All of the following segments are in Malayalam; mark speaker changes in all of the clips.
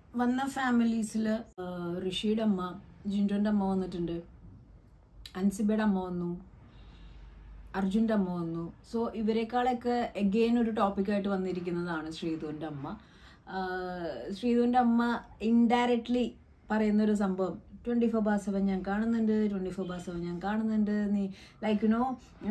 Speaker 1: വന്ന ഫാമിലീസിൽ ഋഷിയുടെ അമ്മ, ജിൻഡോന്റെ അമ്മ വന്നിട്ടുണ്ട്, അൻസിബയുടെ അമ്മ വന്നു, അർജുൻ്റെ അമ്മ വന്നു. സോ ഇവരെക്കാളൊക്കെ എഗെയിൻ ഒരു ടോപ്പിക്കായിട്ട് വന്നിരിക്കുന്നതാണ് ശ്രീധുവിൻ്റെ അമ്മ. ശ്രീധുവിൻ്റെ അമ്മ ഇൻഡയറക്ട്ലി പറയുന്നൊരു സംഭവം 24/7 ഞാൻ കാണുന്നുണ്ട്, 24/7 ഞാൻ കാണുന്നുണ്ട്, നീ like you know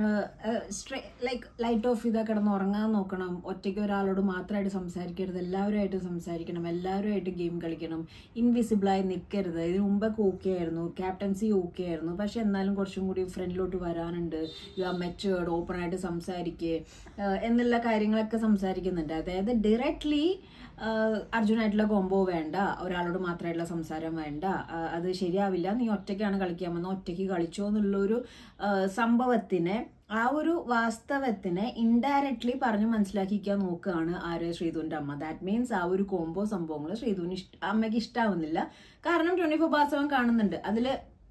Speaker 1: like light off ചെയ്താൽ കിടന്ന് ഉറങ്ങാൻ നോക്കണം, ഒറ്റയ്ക്ക് ഒരാളോട് മാത്രമായിട്ട് സംസാരിക്കരുത്, എല്ലാവരുമായിട്ട് സംസാരിക്കണം, എല്ലാവരുമായിട്ട് ഗെയിം കളിക്കണം, ഇൻവിസിബിളായി നിൽക്കരുത്. ഇതിന് മുമ്പൊക്കെ ഓക്കെ ആയിരുന്നു, ക്യാപ്റ്റൻസി ഓക്കെ ആയിരുന്നു, പക്ഷെ എന്നാലും കുറച്ചും കൂടി ഫ്രണ്ടിലോട്ട് വരാനുണ്ട്, യു ആർ മെച്ചുവേർഡ്, ഓപ്പണായിട്ട് സംസാരിക്കുക എന്നുള്ള കാര്യങ്ങളൊക്കെ സംസാരിക്കുന്നുണ്ട്. അതായത് ഡയറക്ട്ലി അർജുനായിട്ടുള്ള കോംബോ വേണ്ട, ഒരാളോട് മാത്രമായിട്ടുള്ള സംസാരം വേണ്ട, അത് ശരിയാവില്ല, നീ ഒറ്റയ്ക്കാണ് കളിക്കാൻ വന്നത്, ഒറ്റയ്ക്ക് കളിച്ചോ എന്നുള്ളൊരു സംഭവത്തിനെ, ആ ഒരു വാസ്തവത്തിനെ ഇൻഡയറക്ട്ലി പറഞ്ഞ് മനസ്സിലാക്കിക്കാൻ നോക്കുകയാണ് ആര്, ശ്രീധുവിൻ്റെ അമ്മ. ദാറ്റ് മീൻസ് ആ ഒരു കോംബോ സംഭവങ്ങൾ ശ്രീധുവിന് അമ്മയ്ക്ക് ഇഷ്ടാവുന്നില്ല. കാരണം 24/7 കാണുന്നുണ്ട്. അതിൽ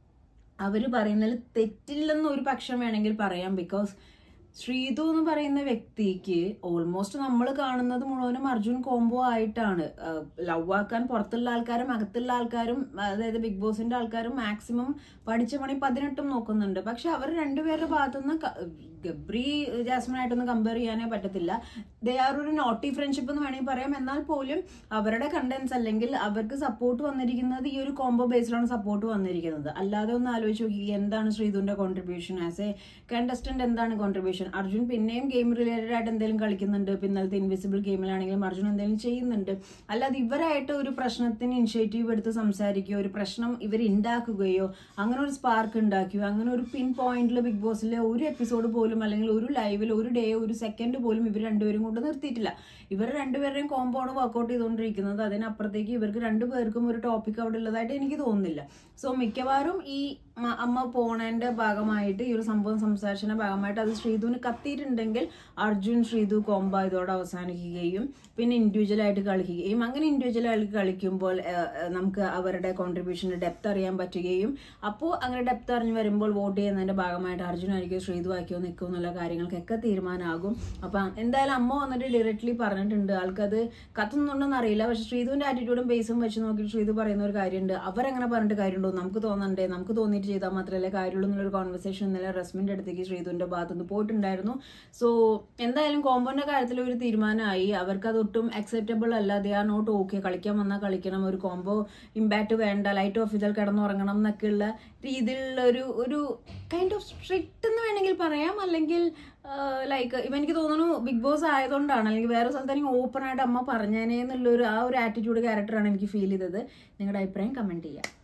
Speaker 1: അവർ പറയുന്നതിൽ തെറ്റില്ലെന്ന് ഒരു പക്ഷം വേണമെങ്കിൽ പറയാം. ബിക്കോസ് ശ്രീധു എന്ന് പറയുന്ന വ്യക്തിക്ക് ഓൾമോസ്റ്റ് നമ്മൾ കാണുന്നത് മുഴുവനും അർജുൻ കോംബോ ആയിട്ടാണ്. ലവ് ആക്കാൻ പുറത്തുള്ള ആൾക്കാരും അകത്തുള്ള ആൾക്കാരും, അതായത് ബിഗ് ബോസിന്റെ ആൾക്കാരും മാക്സിമം പഠിച്ച പണി 18 നോക്കുന്നുണ്ട്. പക്ഷെ അവർ രണ്ടുപേരുടെ ഭാഗത്തുനിന്ന് ഗബ്രി ജാസ്മിനായിട്ടൊന്നും കമ്പയർ ചെയ്യാനേ പറ്റത്തില്ല. ദേ ആർ ഒരു നോട്ടി ഫ്രണ്ട്ഷിപ്പ് എന്ന് വേണമെങ്കിൽ പറയാം. എന്നാൽ പോലും അവരുടെ കണ്ടന്റ്സ് അല്ലെങ്കിൽ അവർക്ക് സപ്പോർട്ട് വന്നിരിക്കുന്നത് ഈ ഒരു കോംബോ ബേസിലാണ് സപ്പോർട്ട് വന്നിരിക്കുന്നത്. അല്ലാതെ ഒന്ന് ആലോചിച്ച് നോക്കി, എന്താണ് ശ്രീധുവിന്റെ കോൺട്രിബ്യൂഷൻ ആസ് എ കണ്ടസ്റ്റന്റ്, എന്താണ് കോൺട്രിബ്യൂഷൻ? അർജുൻ പിന്നെയും ഗെയിം റിലേറ്റഡ് ആയിട്ട് എന്തെങ്കിലും കളിക്കുന്നുണ്ട്, പിന്നലത്തെ ഇൻവിസിബിൾ ഗെയിമിലാണെങ്കിലും അർജുൻ എന്തെങ്കിലും ചെയ്യുന്നുണ്ട്. അല്ലാതെ ഇവരായിട്ട് ഒരു പ്രശ്നത്തിന് ഇനിഷ്യേറ്റീവ് എടുത്ത് സംസാരിക്കുകയോ ഒരു പ്രശ്നം ഇവർ ഉണ്ടാക്കുകയോ അങ്ങനെ ഒരു സ്പാർക്ക് ഉണ്ടാക്കുകയോ അങ്ങനെ ഒരു പിൻ പോയിന്റിൽ ബിഗ് ബോസിലെ ഒരു എപ്പിസോഡ് പോലും അല്ലെങ്കിൽ ഒരു ലൈവിൽ ഒരു ഡേ ഒരു സെക്കൻഡ് പോലും ഇവർ രണ്ടുപേരും കൊണ്ട് നിർത്തിയിട്ടില്ല. ഇവർ രണ്ടുപേരുടെയും കോംബോ ആണ് വർക്ക്ഔട്ട് ചെയ്തുകൊണ്ടിരിക്കുന്നത്. അതിനപ്പുറത്തേക്ക് ഇവർക്ക് രണ്ടുപേർക്കും ഒരു ടോപ്പിക് അവിടെ ഉള്ളതായിട്ട് എനിക്ക് തോന്നുന്നില്ല. സോ മിക്കവാറും ഈ അമ്മ പോണേന്റെ ഭാഗമായിട്ട് ഈ ഒരു സംഭവം സംസാരിച്ചതിന്റെ ഭാഗമായിട്ട് അത് ശ്രീധുവിന് കത്തിയിട്ടുണ്ടെങ്കിൽ അർജുൻ ശ്രീധു കോംബോ ഇതോടെ അവസാനിക്കുകയും പിന്നെ ഇൻഡിവിജ്വൽ ആയിട്ട് കളിക്കുകയും, അങ്ങനെ ഇൻഡിവിജ്വൽ ആയിട്ട് കളിക്കുമ്പോൾ നമുക്ക് അവരുടെ കോൺട്രിബ്യൂഷന്റെ ഡെപ്ത് അറിയാൻ പറ്റുകയും, അപ്പോൾ അങ്ങനെ ഡെപ്ത് അറിഞ്ഞ് വരുമ്പോൾ വോട്ട് ചെയ്യുന്നതിന്റെ ഭാഗമായിട്ട് അർജുൻ ആയിരിക്കും ശ്രീധു ആക്കിയോ നിൽക്കുമോ എന്നുള്ള കാര്യങ്ങൾക്കൊക്കെ തീരുമാനമാകും. അപ്പൊ എന്തായാലും അമ്മ വന്നിട്ട് ഡയറക്ട്ലി പറഞ്ഞിട്ടുണ്ട്, ആൾക്കത് കത്തുന്നുണ്ടെന്ന് അറിയില്ല. പക്ഷെ ശ്രീധുവിന്റെ ആറ്റിറ്റ്യൂഡും ബേസും വെച്ച് നോക്കിയിട്ട് ശ്രീധു പറയുന്ന ഒരു കാര്യമുണ്ട്, അവരങ്ങനെ പറഞ്ഞിട്ട് കാര്യമുണ്ടോ, നമുക്ക് തോന്നണ്ടേ, നമുക്ക് തോന്നിയിട്ട് ചെയ്താൽ മാത്രമല്ലേ കാര്യമുള്ളൂ എന്നുള്ളൊരു കോൺവെർസേഷൻ ഇന്നലെ റസ്മിന്റെ അടുത്തേക്ക് ശ്രീധുവിന്റെ ഭാഗത്തുനിന്ന് പോയിട്ടുണ്ടായിരുന്നു. സോ എന്തായാലും കോംബോന്റെ കാര്യത്തിൽ ഒരു തീരുമാനമായി. അവർക്ക് അതൊട്ടും അക്സെപ്റ്റബിൾ അല്ല. They are not okay. കളിക്കാൻ വന്നാൽ കളിക്കണം, ഒരു കോംബോ ഇമ്പാക്ട് വേണ്ട, ലൈറ്റ് ഓഫ് ചെയ്താൽ കിടന്നുറങ്ങണം എന്നൊക്കെയുള്ള രീതിയിലുള്ള ഒരു കൈൻഡ് ഓഫ് സ്ട്രിക്റ്റ് എന്ന് വേണമെങ്കിൽ പറയാം. അല്ലെങ്കിൽ ലൈക്ക് ഇവ എനിക്ക് തോന്നുന്നു ബിഗ് ബോസ് ആയതുകൊണ്ടാണ്, അല്ലെങ്കിൽ വേറെ സ്ഥലത്താണെങ്കിൽ ഓപ്പൺ ആയിട്ട് അമ്മ പറഞ്ഞേനെ എന്നുള്ളൊരു ആ ഒരു ആറ്റിറ്റ്യൂഡ് ക്യാരക്ടറാണ് എനിക്ക് ഫീൽ ചെയ്തത്. നിങ്ങളുടെ അഭിപ്രായം കമന്റ് ചെയ്യാം.